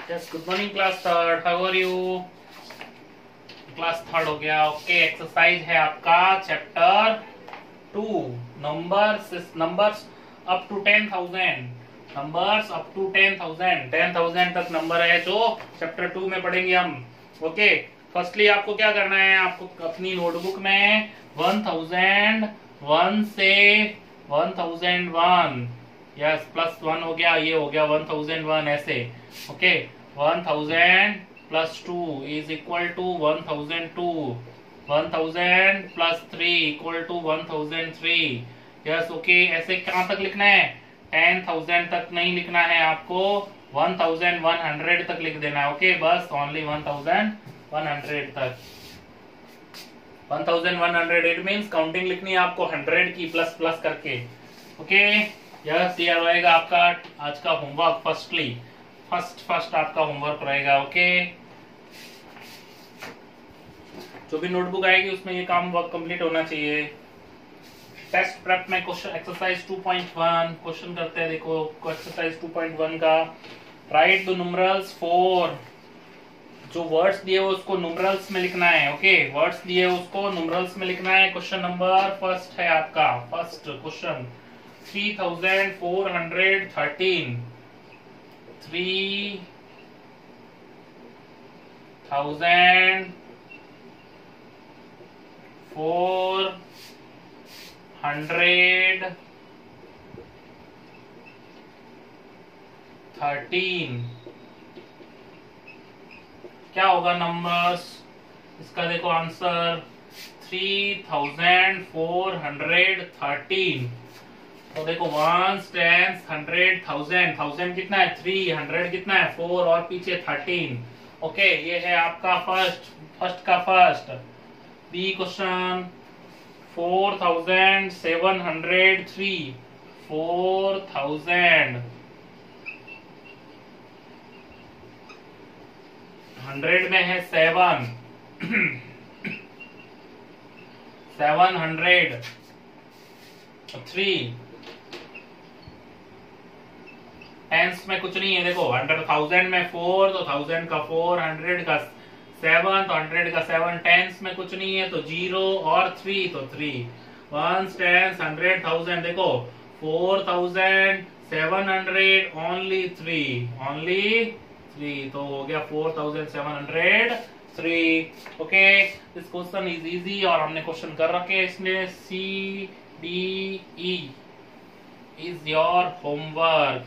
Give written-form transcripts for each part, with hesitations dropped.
Yes, good morning class third, how are you? Class third हो गया। Okay, exercise है आपका chapter 2, numbers up to 10,000। Numbers up to 10,000, 10,000 तक number है जो चैप्टर 2 में पढ़ेंगे हम। ओके, फर्स्टली आपको क्या करना है, आपको अपनी नोटबुक में 1001 से 1001, यस प्लस 1 हो गया, ये हो गया 1001 ऐसे। Okay, 1000 plus 2 is equal to 1002, 1000 plus 3 equal to 1003। Yes, okay, ऐसे कहां तक लिखना है? 10,000 तक नहीं लिखना है आपको, 1100 तक लिख देना है। ओके, बस ओनली 1100 तक। 1100 इट मीन्स काउंटिंग लिखनी है आपको 100 की, प्लस प्लस करके। ओके, यस, ये रहेगा आपका आज का होमवर्क। फर्स्ट आपका होमवर्क रहेगा। ओके, जो भी नोटबुक आएगी उसमें ये काम वर्क कंप्लीट होना चाहिए। टेस्ट प्रेप में क्वेश्चन एक्सरसाइज 2.1 क्वेश्चन करते हैं। देखो एक्सरसाइज 2.1 का, राइट द न्यूमरल्स फॉर, जो वर्ड्स दिए उसको न्यूमरल्स में लिखना है। ओके, वर्ड्स दिए उसको न्यूमरल्स में लिखना है। क्वेश्चन नंबर फर्स्ट है आपका, फर्स्ट क्वेश्चन 3413, 3413 क्या होगा नंबर्स इसका? देखो आंसर 3413। तो देखो 1 10 100 1000, 1000 कितना है 3, 100 कितना है 4 और पीछे 13। ओके, ये है आपका फर्स्ट का फर्स्ट। बी क्वेश्चन 4703, 4000 100 में है 7 700 3, टेंस में कुछ नहीं है। देखो 100,000 में 4 तो 1000 का 4, 100 का 7 तो 100 का 7, टेंस में कुछ नहीं है तो 0 और 3 तो 3, 1 10 100 1000। देखो 4700 ओनली 3 तो हो गया 4703। Okay, this question is easy और हमने क्वेश्चन कर रखे हैं इसमें। CDE is your homework,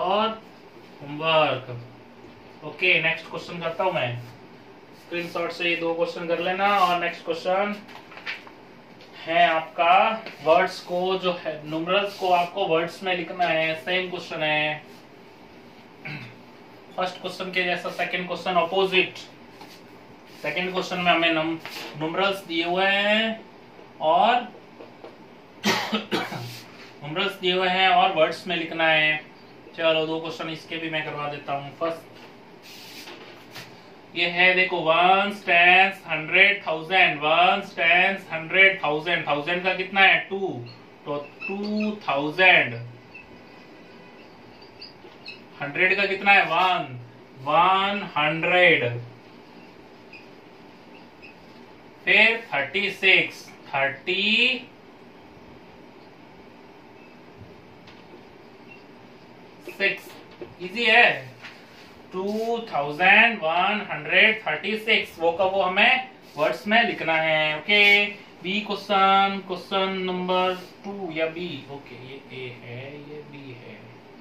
okay, next question करता हूं मैं। स्क्रीनशॉट से ये 2 क्वेश्चन कर लेना। और नेक्स्ट क्वेश्चन है आपका, वर्ड्स को जो है न्यूमरल्स को आपको वर्ड्स में लिखना है। सेम क्वेश्चन है फर्स्ट क्वेश्चन के जैसा। Second question opposite. Second question में हमें न्यूमरल्स दिए हुए हैं और न्यूमरल्स दिए हुए हैं और वर्ड्स में लिखना है। चलो 2 क्वेश्चन इसके भी मैं करवा देता हूं। फर्स्ट ये है, देखो 1 10 100 1000, 1 10 100 1000, 1000 का कितना है 2 तो 2000, 100 का कितना है 1 100, फिर 36 इजी है। 2136 वो का वो हमें वर्ड्स में लिखना है। ओके, बी क्वेश्चन नंबर 2 या बी। ओके, ये ए है, ये बी है।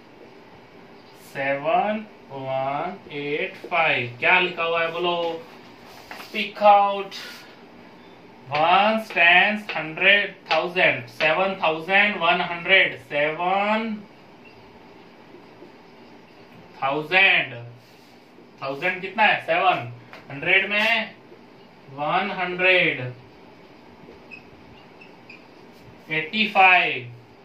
7185 क्या लिखा हुआ है बोलो, स्पीक आउट। 1 10 100 1000, 7100, 7000 कितना है 7, 100 में 100, 85,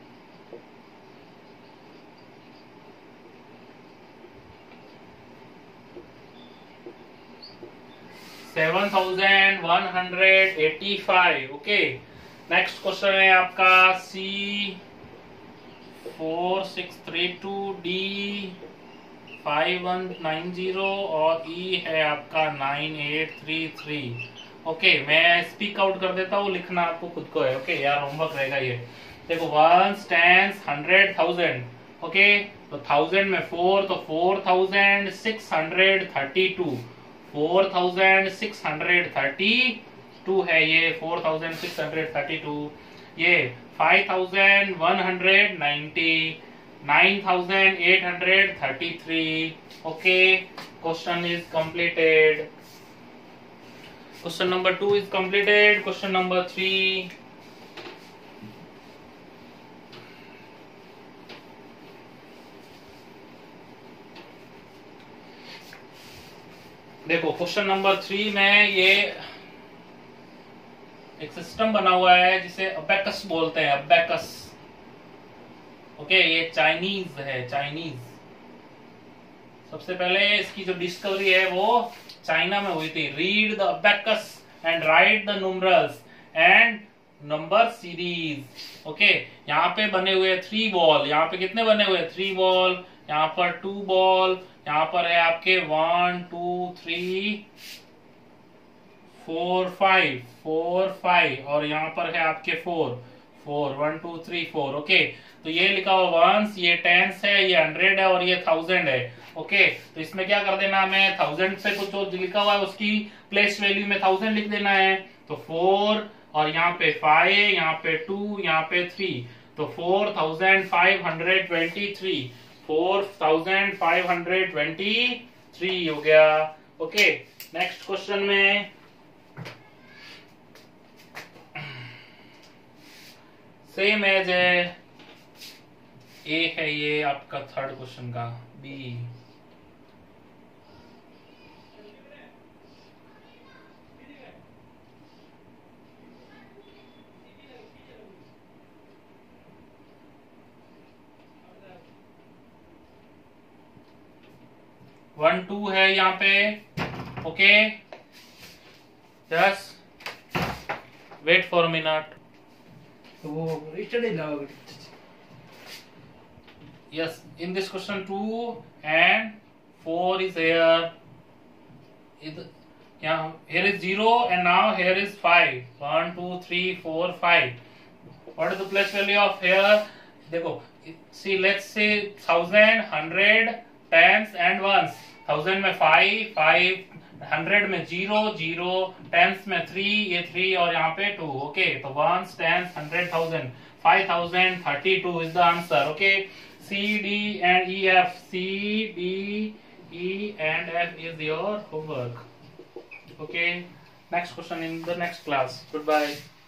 7185। ओके, नेक्स्ट क्वेश्चन है आपका C4632D 5190 और ई है आपका 9833। ओके, मैं स्पीक आउट कर देता हूँ, लिखना आपको खुद को है। ओके यार, होमवर्क रहेगा ये। देखो 1 टेंस 100,000। ओके, तो 1000 में 4 तो 4632। 4632 है ये, 4632। ये 5190, 9833। Okay, question is completed. Question number 2 is completed. Question number 3. देखो क्वेश्चन नंबर 3 में ये एक सिस्टम बना हुआ है जिसे अबेकस बोलते हैं, अबेकस। ओके, ये चाइनीज है, चाइनीज। सबसे पहले इसकी जो डिस्कवरी है वो चाइना में हुई थी। Read the abacus and write the numerals and number series. Okay, यहाँ पे बने हुए 3 बॉल। यहाँ पे कितने बने हुए? 3 बॉल। यहाँ पर 2 बॉल। यहाँ पर है आपके 1 2 3 4 5 और यहाँ पर है आपके 4 1 2 3 4। ओके, तो ये लिखा हुआ वंस, ये टेंस है, ये 100 है और ये 1000 है। ओके, तो इसमें क्या कर देना, हमें 1000 से कुछ जो लिखा हुआ है उसकी प्लेस वैल्यू में 1000 लिख देना है। तो 4 और यहाँ पे 5, यहाँ पे 2, यहाँ पे 3, तो 4523। 4523 हो गया। ओके, नेक्स्ट क्वेश्चन में सेम एज है, ए है ये आपका थर्ड क्वेश्चन का, बी। वन 2 है यहाँ पे। Okay, just wait for minute. Yes, in this question 2 and 4 is here. Here is 0 and now here is 5. 1 2 3 4 5. What is the place value of here? देखो, see, let's say 1000, 100, tens and ones. 1000 में 5, 100 में 0, 0, tens में 3, ये 3 और यहाँ पे 2. Okay, तो ones, tens, 100,000, 5032 is the answer. Okay, C, D and E, F. C, D, E and F is your homework. Okay, next question in the next class. Goodbye.